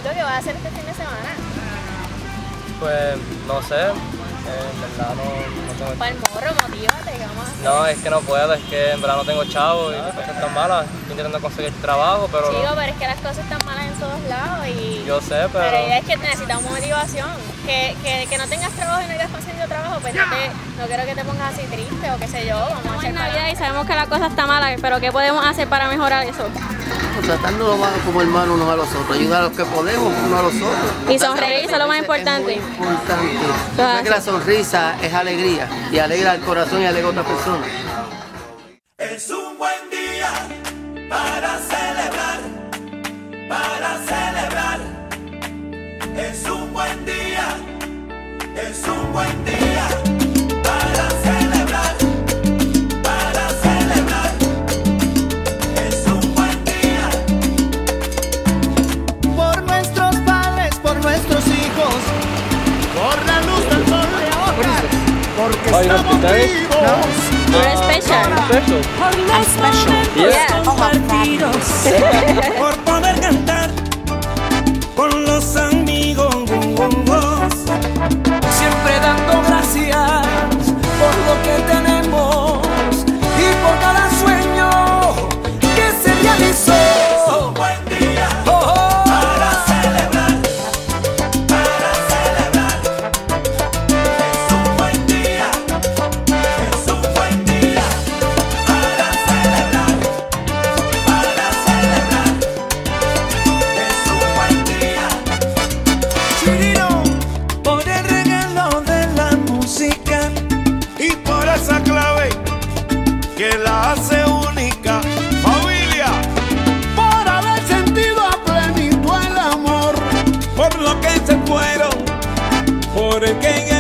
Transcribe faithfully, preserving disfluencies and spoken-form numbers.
algo que vas a hacer este fin de semana. Pues no sé, eh, en verdad no, no tengo... Para el morro, motívate, ¿qué vamos a hacer? No, es que no puedo, es que en verdad no tengo chavo y las cosas están malas. Estoy intentando conseguir trabajo, pero Chico, no. pero es que las cosas están malas en todos lados y... Yo sé, pero... Pero la idea es que necesitamos motivación. Que, que, que no tengas trabajo y no hayas conseguido trabajo, pues no, te, no quiero que te pongas así triste o qué sé yo. Vamos a hacer Navidad y sabemos que la cosa está mala, pero ¿qué podemos hacer para mejorar eso? Tratándolo como hermanos unos a los otros, ayudar a los que podemos unos a los otros. Y sonreír, eso es lo más importante. Es muy importante. Sabes que la sonrisa es alegría y alegra el corazón y alegra a otra persona. Es un buen día para celebrar, para celebrar. Es un buen día, es un buen día para celebrar, para celebrar. Es un buen día. Por nuestros padres, por nuestros hijos, por la luz del sol de hojas, porque Oh, you don't estamos speak Danish? vivos. You're special. Special. I'm special. Yeah. Por poder cantar con los amigos, Siempre dando gracias por lo que tenemos y por cada sueño que se realizó. es un buen día Oh, oh. para celebrar, para celebrar. Es un buen día, es un buen día para celebrar, para celebrar. Es un buen día. Chirino, por el regalo de la música Y por esa clave que la hace única, familia, por haber sentido a plenitud el amor. por lo que se fueron, por el que en